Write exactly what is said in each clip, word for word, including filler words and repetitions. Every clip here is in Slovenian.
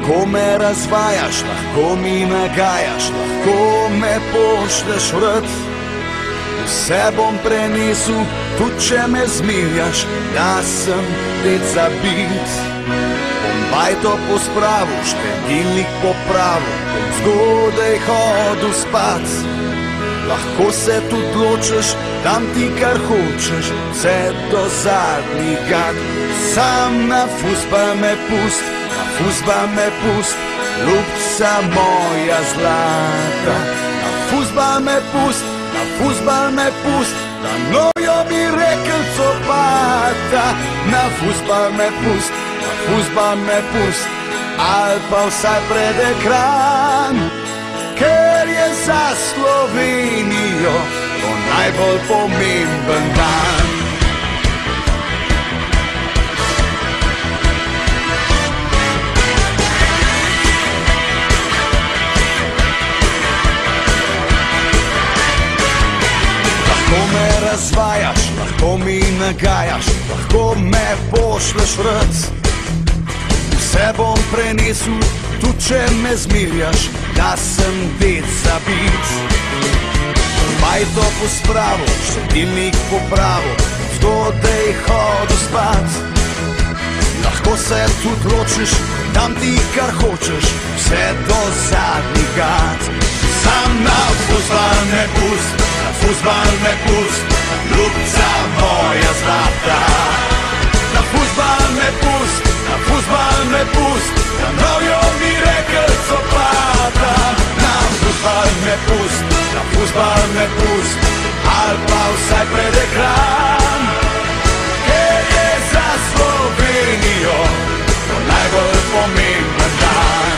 Lahko me razvajaš, lahko mi nagajaš, lahko me pošlješ vrat. Vse bom prenesel, tudi če me zmerjaš, da sem let zabit. Bom bajto pospravil, štedilnik popravil, bom zgodaj hodil spat. Lahko se tudi ločeš, dam ti kar hočeš, vse do zadnjih gat. Sam na fuzbal me pust, na fuzbal me pust, ljubca moja zlata. Na fuzbal me pust, na fuzbal me pust, da nojo mi rekel copata. Na fuzbal me pust, na fuzbal me pust, ali pa vsaj pred ekran. Ker je za Slovenijo to najbolj pomemben dan. Lahko me razvajaš, lahko mi nagajaš, lahko me pošlješ vrat. Vse bom prenesel, tudi če me zmerjaš, da sem ded zabit. Bajto pospravil, štedilnik popravil, zgodaj hodil spat. Lahko se tudi ločiš, dam ti kar hočeš, vse do zadnjih gat. Sam na fuzbal me pust, na fuzbal me pust, ljubca moja zlata. Na fuzbal me pust, na fuzbal me pust, da nojo mi rekel copata. Na fuzbal me pust, na fuzbal me pust, ali pa vsaj pred ekran. Ker je za Slovenijo to najbolj pomemben dan.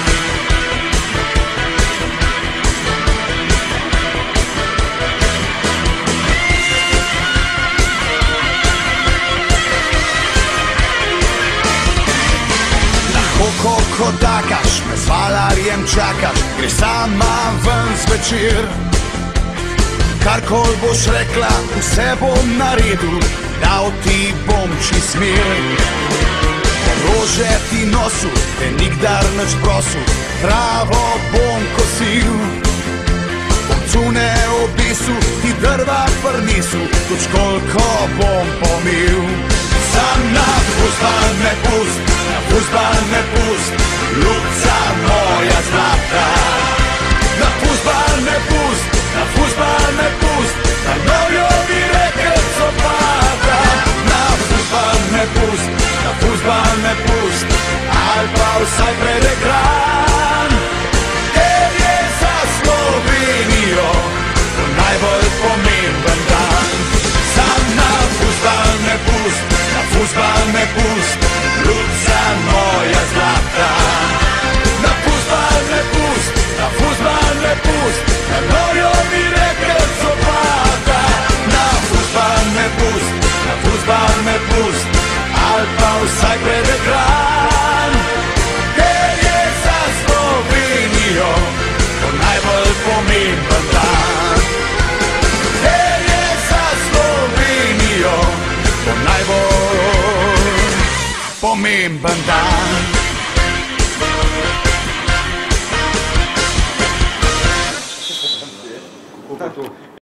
Ko kodakaš, me z valarjem čakaš, greš sama ven zvečer. Karkoli boš rekla, vse bom naredil, dal ti bom čist mir. Rože ti nosil, te nikdar nič prosil, travo bom kosil. Bom cune obesil, ti drva prinesel, tudi školjko bom pomil. Sam na fuzbal me pust, na fuzbal me pust, ljubca moja zlata. Na fuzbal me pust, na fuzbal me pust, da nojo mi rekel copata. Na fuzbal me pust, na fuzbal me pust, ali pa vsaj pred ekran. Ker je za Slovenijo to najbolj pomemben dan. Sam na fuzbal me pust, na fuzbal me pust, ljubca moja zlata. Na fuzbal me pust, na fuzbal me pust, da nojo mi rekel copata. Na fuzbal me pust, na fuzbal me pust, ali pa vsaj pred ekran. Ker je za Slovenijo to najbolj pomemben dan. Ker je za Slovenijo to najbolj pomemben dan. Kako pa to?